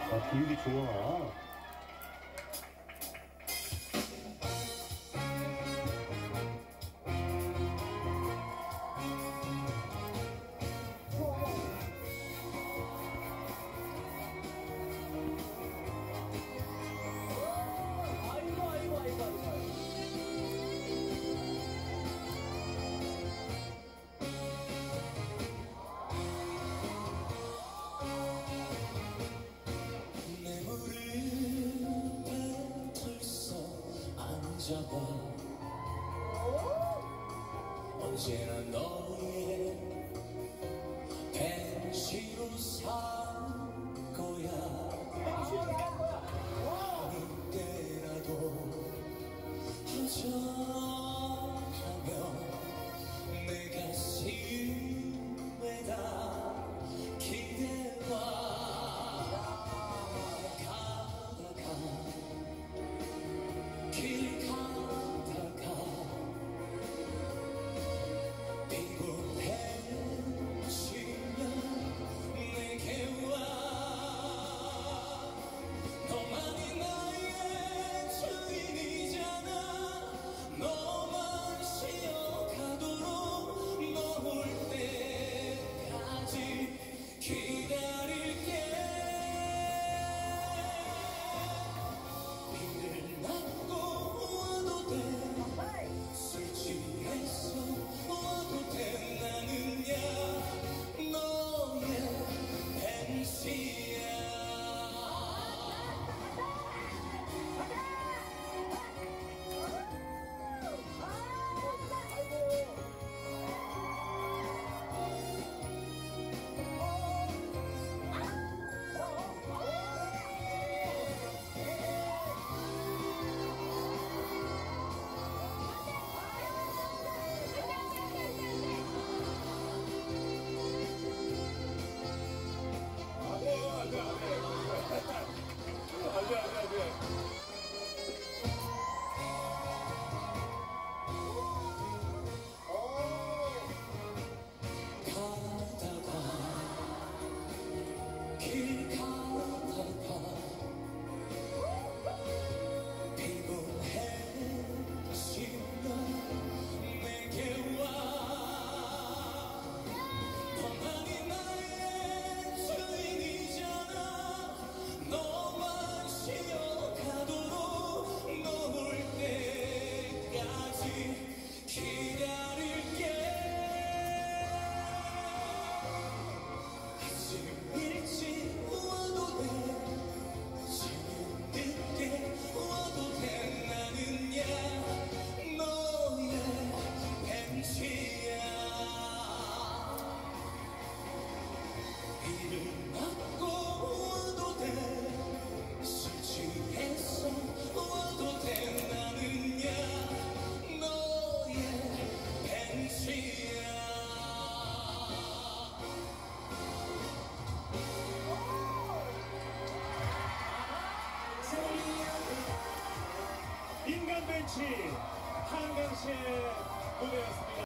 아, 분위기 좋아. 잡아 언제나 너의 벤시로 살 거야. 어느 때라도 허전하면 내 가슴에다 기대와 가다가 길 가다가 피곤해지면 내게 와. 너만이 나의 주인이잖아. 너만 쉬어가도록 너 올 때까지 기다릴게. 술 취해서 와도 돼. 나는야 너의 벤시야. 길 가다가 피곤해지면 내게 와. 너만이 나의 주인이잖아. 너만 쉬어가도록 너 올 때까지 기다릴게. 일찍 와도 돼. 지금 늦게 와도 돼. 나는야 너의 벤시야. 비를 맞고 와도 돼. 술 취해서 와도 돼. 나는야 너의 벤시야. 인간 벤치 한강 씨의 무대였습니다.